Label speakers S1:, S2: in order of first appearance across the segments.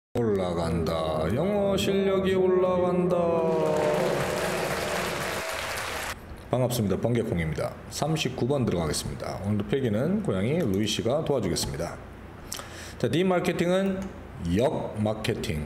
S1: 올라간다. 영어 실력이 올라간다. 반갑습니다. 번개콩입니다. 39번 들어가겠습니다. 오늘도 필기는 고양이 루이씨가 도와주겠습니다. 자, 디마케팅은 역 마케팅.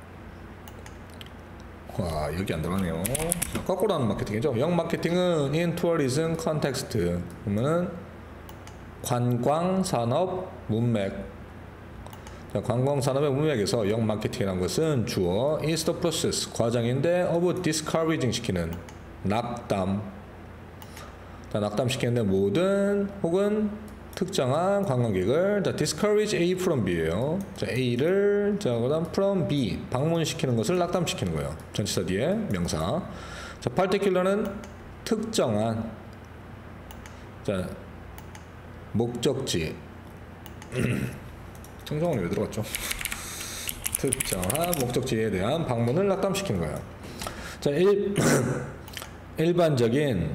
S1: 와, 여기 안 들어가네요. 거꾸로 하는 마케팅이죠. 역 마케팅은 in tourism context. 그러면은 관광 산업 문맥. 자, 관광산업의 문맥에서 역 마케팅이라는 것은 주어 is the process 과정인데 of discouraging 시키는 낙담. 자, 낙담시키는데 모든 혹은 특정한 관광객을 자, discourage A from B예요. 자, A를 자, 그다음 from B 방문시키는 것을 낙담시키는 거예요. 전치사 뒤에 명사. 자, particular는 특정한 자, 목적지. 청정원이 왜 들어갔죠? 특정한 목적지에 대한 방문을 낙담시키는 거예요. 자, 일반적인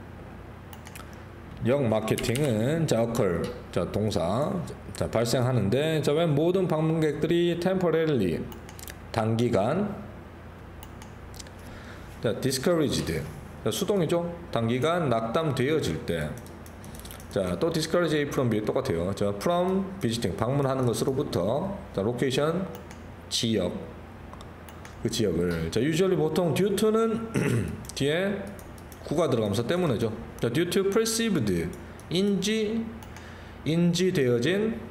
S1: 역 마케팅은 자, occur, 자, 동사, 자, 발생하는데, 자, 왜 모든 방문객들이 temporarily, 단기간, 자, discouraged, 자, 수동이죠? 단기간 낙담되어질 때, 자, 또 discourage A from B 똑같아요. 자, from visiting 방문하는 것으로부터 자, location 지역 그 지역을 자, usually 보통 due to는 뒤에 구가 들어가면서 때문에죠. 자, due to perceived 인지되어진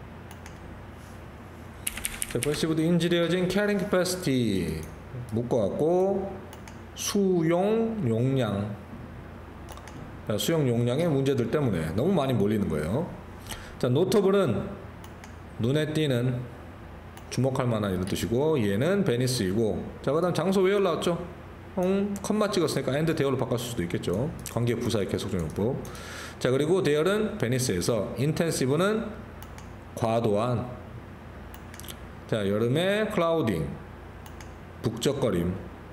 S1: 자, perceived 인지되어진 carrying capacity 묶어갖고 수용 용량 수용 용량의 문제들 때문에 너무 많이 몰리는 거예요. 자, notable은 눈에 띄는 주목할 만한 이런 뜻이고 얘는 베니스이고 자, 그 다음 장소 왜 올라왔죠? 컴마 찍었으니까 and there로 바꿀 수도 있겠죠. 관계 부사의 계속적용법. 자, 그리고 there은 베니스에서 intensive는 과도한 자, 여름에 clouding 북적거림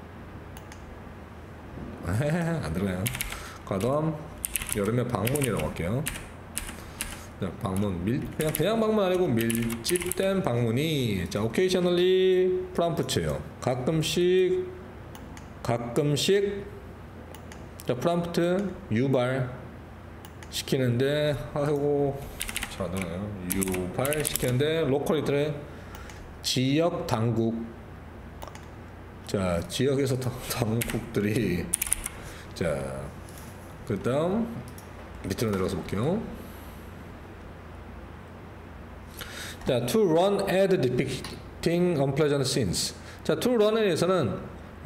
S1: 안 들어가요. 과도한 여름에 방문이라고 할게요. 자, 방문 그냥 방문 아니고 밀집된 방문이 자, occasionally prompt예요. 가끔씩 자, prompt 유발 시키는데 아이고 잘 안되나요? 유발 시키는데 local이들의 지역 당국 자, 지역에서 당국들이 자, 그 다음 밑으로 내려가서 볼게요. 자, to run ad depicting unpleasant scenes. 자, to run에 대해서는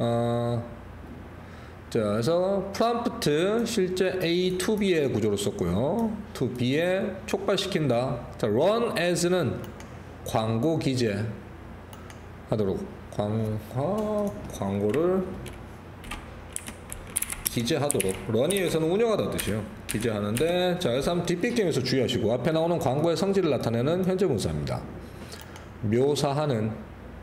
S1: 자, 그래서 prompt 실제 A to B의 구조로 썼고요. to B에 촉발시킨다. 자, run as는 광고 기재 하도록 광고를 기재하도록 런이에서는 운영하다는 뜻이에요. 기재하는데 자, 그래서 한번 디픽팅에서 주의하시고 앞에 나오는 광고의 성질을 나타내는 현재 분사입니다. 묘사하는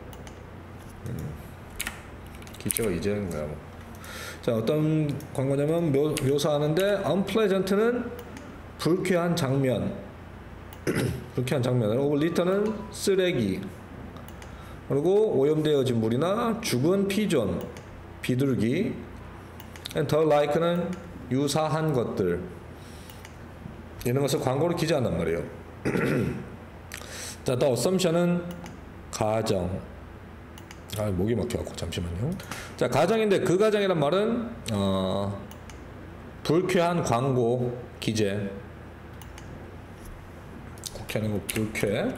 S1: 기재가 이제인가요? 뭐. 자, 어떤 광고냐면 묘사하는데 unpleasant는 불쾌한 장면 불쾌한 장면으로 리턴은 쓰레기 그리고 오염되어진 물이나 죽은 피존 비둘기 and the like는 유사한 것들 이런 것을 광고로 기재한단 말이에요. 자, the assumption은 가정 목이 막혀갖고 잠시만요. 자, 가정인데 그 가정이란 말은 불쾌한 광고 기재 국회하는 거 불쾌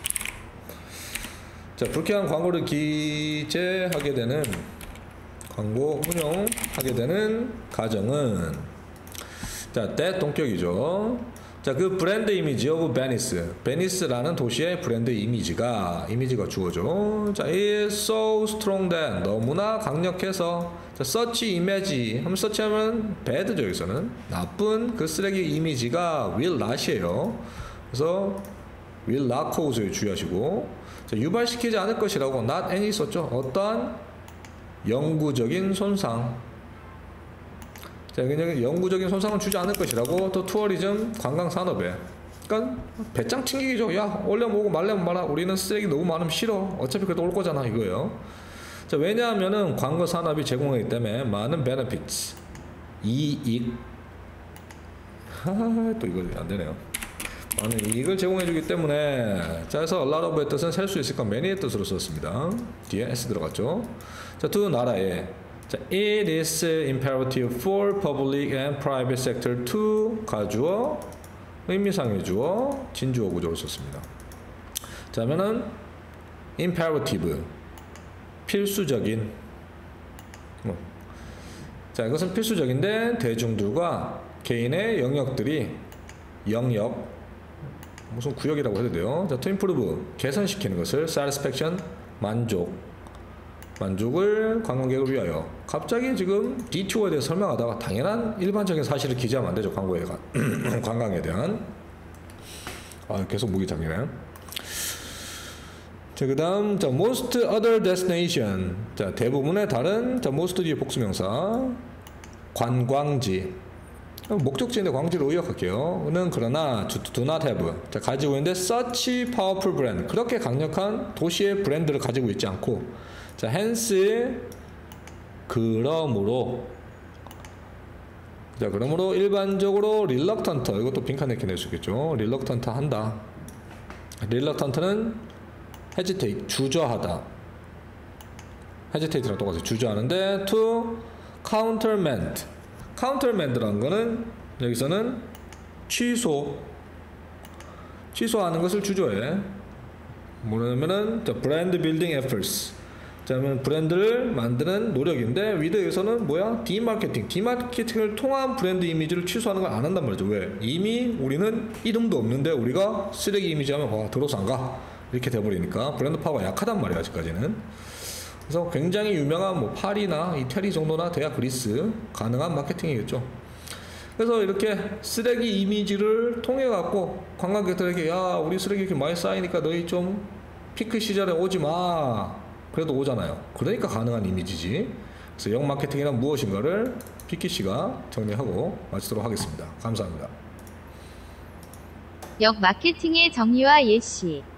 S1: 자, 불쾌한 광고를 기재하게 되는 광고 운영하게 되는 가정은 자, that 동격이죠. 자, 그 브랜드 이미지 of Venice 베니스라는 도시의 브랜드 이미지가 주어죠. 자, is so strong that 너무나 강력해서 자, such image 하면 such 하면 bad죠. 여기서는 나쁜 그 쓰레기 이미지가 will not이에요. 그래서 will not cause에 주의하시고 자, 유발시키지 않을 것이라고 not any 썼죠. 어떠한 영구적인 손상 자, 그냥 영구적인 손상을 주지 않을 것이라고 또 투어리즘 관광산업에 그러니까 배짱 튕기기죠. 야 올려면 오고 말려면 말아. 우리는 쓰레기 너무 많으면 싫어. 어차피 그래도 올 거잖아 이거예요. 자, 왜냐하면은 광고 산업이 제공하기 때문에 많은 benefits 이익 또 이거 안 되네요. 많은 이익을 제공해주기 때문에 자 그래서 a lot of의 뜻은 셀 수 있을까 many의 뜻으로 썼습니다. 뒤에 s 들어갔죠. 자, 두 나라에 자, it is imperative for public and private sector to 가주어 의미상의 주어 진주어 구조로 썼습니다. 자, 그러면은 imperative 필수적인 자 이것은 필수적인데 대중들과 개인의 영역들이 영역 무슨 구역이라고 해도 돼요. 자, to improve 개선시키는 것을 satisfaction 만족을 관광객을 위하여. 갑자기 지금 D2에 대해 설명하다가 당연한 일반적인 사실을 기재하면 안 되죠. 광고에 대한 관광에 대한. 계속 목이 잠기네. 자, 그 다음 자, most other destination 자, 대부분의 다른 자, most 뒤에 복수명사 관광지 목적지인데 광지로 의역할게요. 는 그러나 do not have 자, 가지고 있는데 such powerful brand 그렇게 강력한 도시의 브랜드를 가지고 있지 않고 자, hence 그러므로 자, 그러므로 일반적으로 reluctant 이것도 빈칸 넣기 낼 수 있겠죠. reluctant 한다. reluctant는 hesitate 주저하다. hesitate랑 똑같아요. 주저하는데 to countermand라는 거는 여기서는 취소하는 것을 주저해. 뭐냐면은 브랜드 빌딩 efforts. 자, 그러면 브랜드를 만드는 노력인데 위드에서는 뭐야? 디마케팅을 통한 브랜드 이미지를 취소하는 걸 안 한단 말이죠. 왜? 이미 우리는 이름도 없는데 우리가 쓰레기 이미지 하면 들어서 안 가. 이렇게 돼버리니까 브랜드 파워가 약하단 말이야 아직까지는. 그래서 굉장히 유명한 뭐 파리나 이태리 정도나 돼야 그리스 가능한 마케팅이겠죠. 그래서 이렇게 쓰레기 이미지를 통해 갖고 관광객들에게 야 우리 쓰레기 이렇게 많이 쌓이니까 너희 좀 피크 시절에 오지 마. 그래도 오잖아요. 그러니까 가능한 이미지지. 그래서 역 마케팅이란 무엇인가를 피키 씨가 정리하고 마치도록 하겠습니다. 감사합니다.
S2: 역 마케팅의 정의와 예시